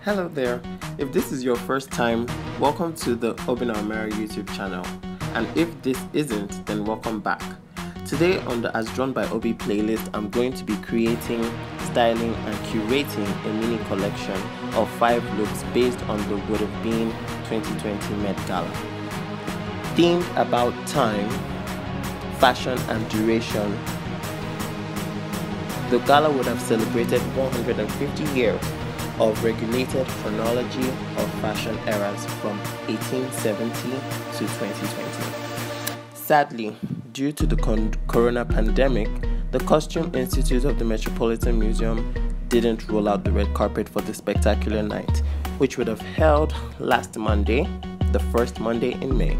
Hello there. If this is your first time, welcome to the Obinamara YouTube channel. And if this isn't, then welcome back. Today on the As Drawn by Obi playlist, I'm going to be creating, styling, and curating a mini collection of 5 looks based on the would have been 2020 Met Gala. Themed about time, fashion, and duration, the gala would have celebrated 150 years of regulated chronology of fashion eras from 1870 to 2020. Sadly, due to the corona pandemic, the Costume Institute of the Metropolitan Museum didn't roll out the red carpet for the spectacular night, which would have held last Monday, the first Monday in May.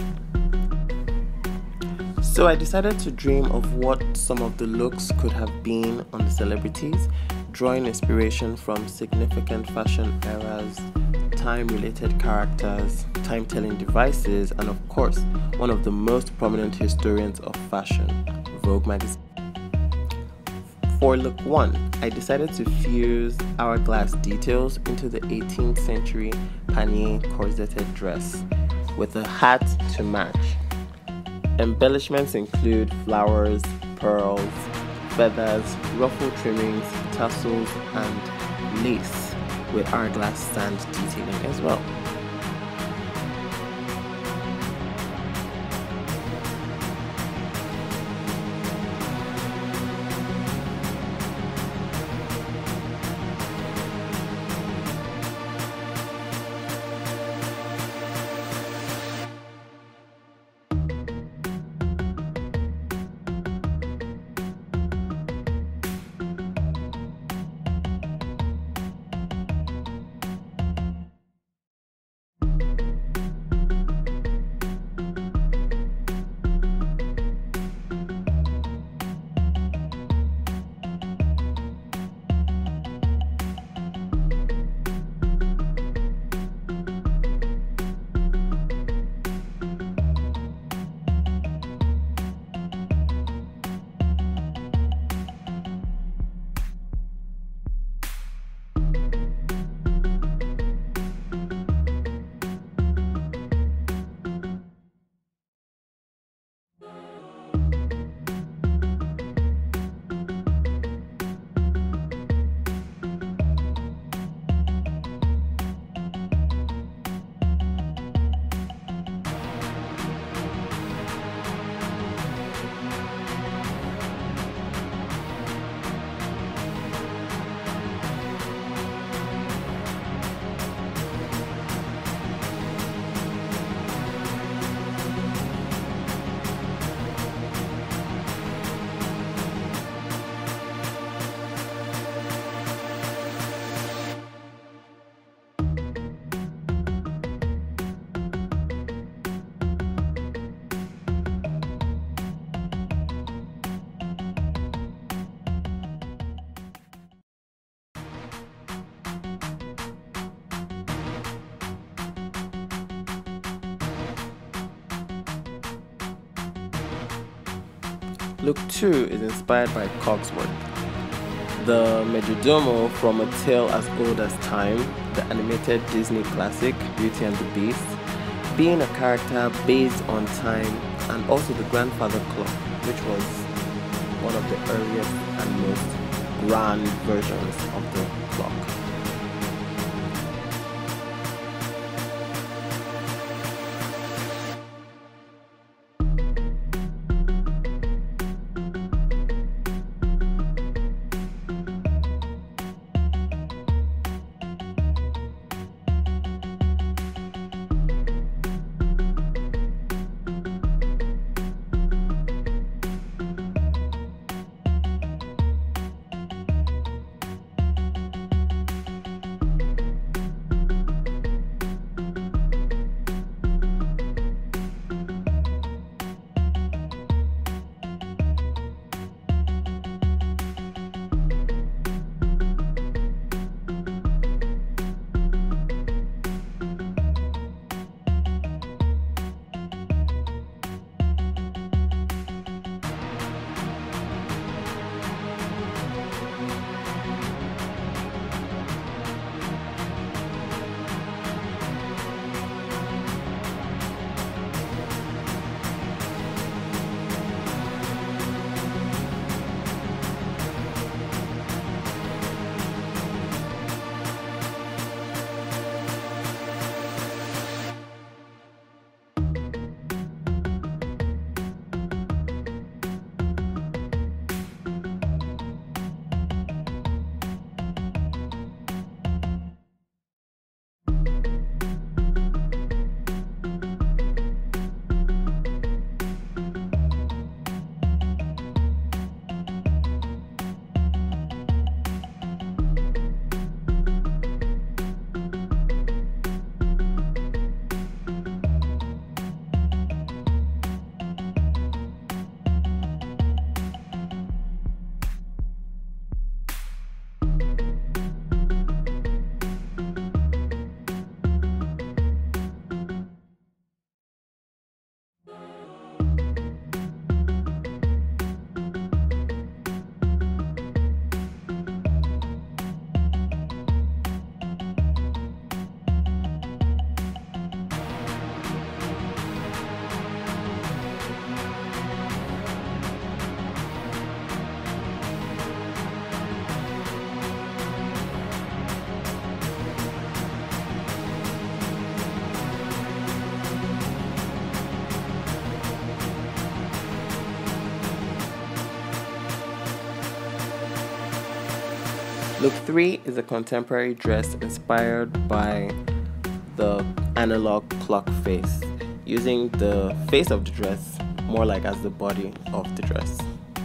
So I decided to dream of what some of the looks could have been on the celebrities, drawing inspiration from significant fashion eras, time-related characters, time-telling devices, and of course, one of the most prominent historians of fashion, Vogue magazine. For look 1, I decided to fuse hourglass details into the 18th century panier corseted dress with a hat to match. Embellishments include flowers, pearls, feathers, ruffle trimmings, tassels, and lace with hourglass sand detailing as well. Look 2 is inspired by Cogsworth, the Majordomo from A Tale as Old as Time, the animated Disney classic Beauty and the Beast, being a character based on time, and also the grandfather clock, which was one of the earliest and most grand versions of the clock. Look 3 is a contemporary dress inspired by the analog clock face, using the face of the dress more like as the body of the dress.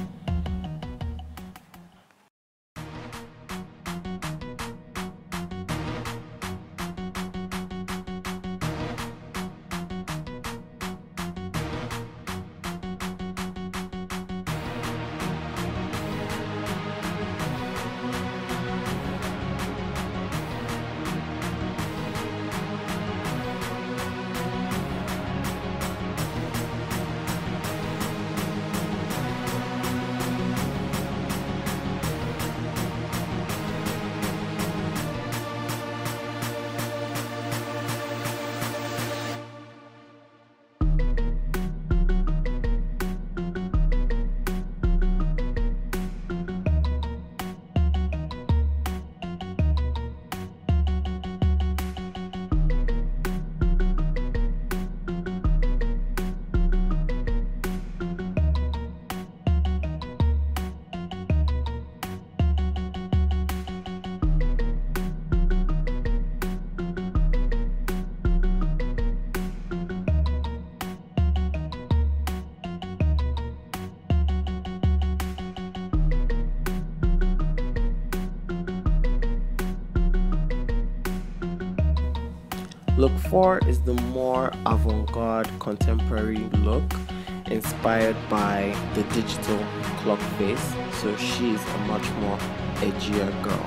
Look 4 is the more avant-garde contemporary look inspired by the digital clock face, so she's a much more edgier girl.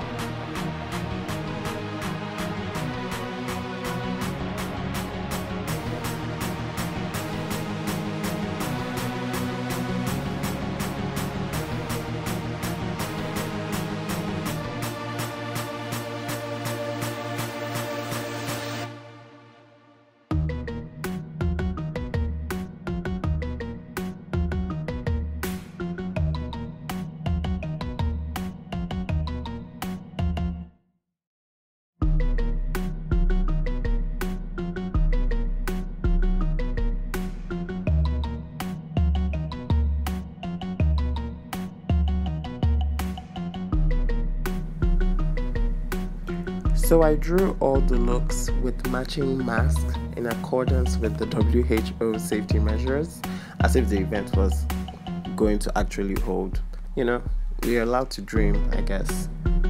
So I drew all the looks with matching masks in accordance with the WHO safety measures, as if the event was going to actually hold. You know, we're allowed to dream, I guess.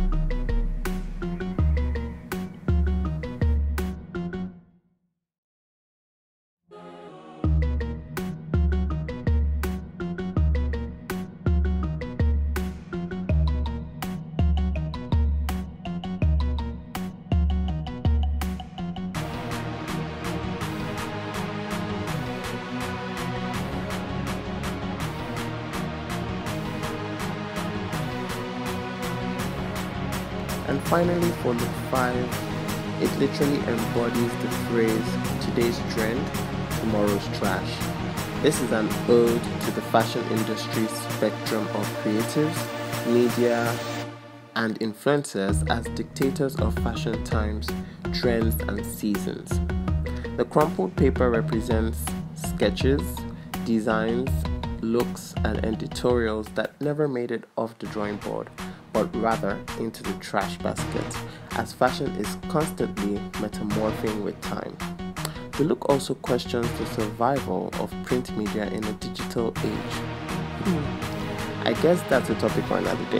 And finally, for look 5, it literally embodies the phrase, today's trend, tomorrow's trash. This is an ode to the fashion industry's spectrum of creatives, media, and influencers as dictators of fashion times, trends, and seasons. The crumpled paper represents sketches, designs, looks, and editorials that never made it off the drawing board, but rather into the trash basket, as fashion is constantly metamorphing with time. The look also questions the survival of print media in a digital age. I guess that's a topic for another day.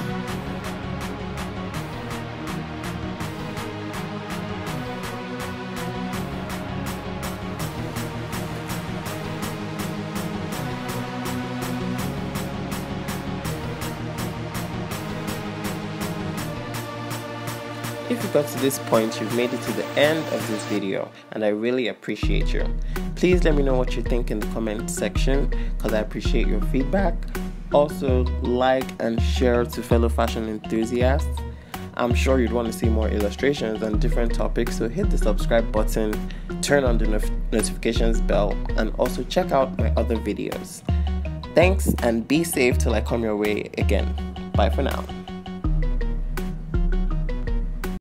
If you got to this point, you've made it to the end of this video, and I really appreciate you. Please let me know what you think in the comment section, because I appreciate your feedback. Also, like and share to fellow fashion enthusiasts. I'm sure you'd want to see more illustrations on different topics, so hit the subscribe button, turn on the notifications bell, and also check out my other videos. Thanks, and be safe till I come your way again. Bye for now.